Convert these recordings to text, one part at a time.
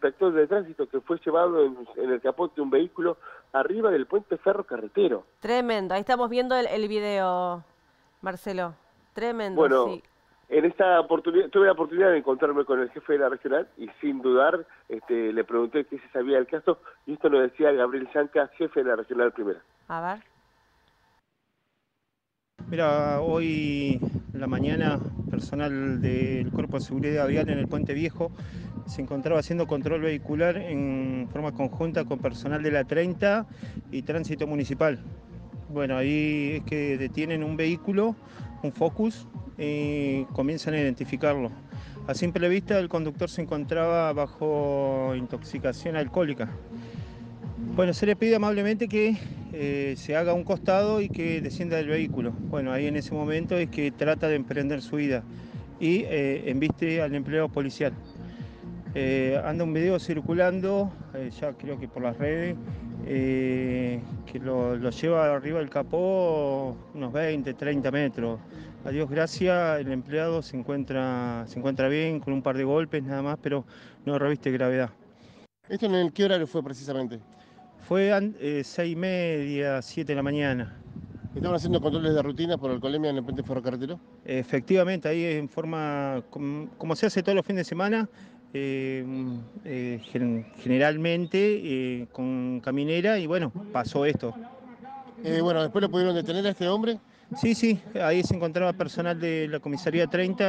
inspector de tránsito que fue llevado en el capot de un vehículo arriba del puente ferrocarretero. Tremendo, ahí estamos viendo el video, Marcelo. Tremendo, Bueno, sí. en esta oportunidad tuve la oportunidad de encontrarme con el jefe de la regional y sin dudar le pregunté qué se sabía del caso y esto nos decía Gabriel Yanca, jefe de la regional primera. A ver. Mira, hoy en la mañana, personal del Cuerpo de Seguridad Vial en el Puente Viejo se encontraba haciendo control vehicular en forma conjunta con personal de la 30 y Tránsito Municipal. Bueno, ahí es que detienen un vehículo, un Focus, y comienzan a identificarlo. A simple vista, el conductor se encontraba bajo intoxicación alcohólica. Bueno, se le pide amablemente que se haga un costado y que descienda del vehículo. Bueno, ahí en ese momento es que trata de emprender su huida y embiste al empleado policial. Anda un video circulando, ya creo que por las redes, que lo lleva arriba del capó unos 20, 30 metros. A Dios gracias, el empleado se encuentra bien, con un par de golpes nada más, pero no reviste gravedad. ¿Esto en qué horario fue precisamente? Fue 6:30, 7 de la mañana. ¿Estaban haciendo controles de rutina por alcoholemia en el puente ferrocarretero? Efectivamente, ahí en forma, como se hace todos los fines de semana, generalmente con caminera, y bueno, pasó esto. Bueno, después lo pudieron detener a este hombre. Sí, ahí se encontraba personal de la comisaría 30,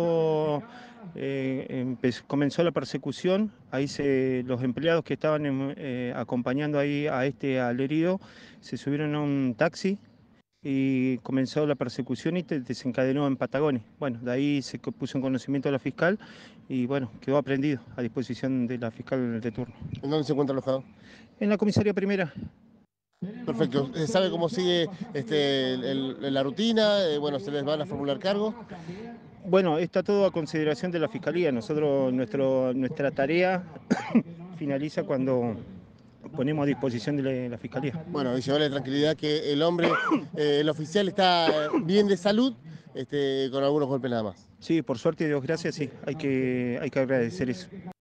comenzó la persecución, ahí los empleados que estaban acompañando ahí al herido, se subieron a un taxi y comenzó la persecución y desencadenó en Patagones. Bueno, de ahí se puso en conocimiento de la fiscal y bueno, quedó aprehendido a disposición de la fiscal de turno. ¿En dónde se encuentra alojado? En la comisaría primera. Perfecto. ¿Sabe cómo sigue la rutina? Bueno, ¿se les van a formular cargos? Bueno, está todo a consideración de la fiscalía. Nuestra tarea finaliza cuando ponemos a disposición de la fiscalía. Bueno, y llevarle tranquilidad que el hombre, el oficial está bien de salud, con algunos golpes nada más. Sí, por suerte y Dios gracias, sí, hay que agradecer eso.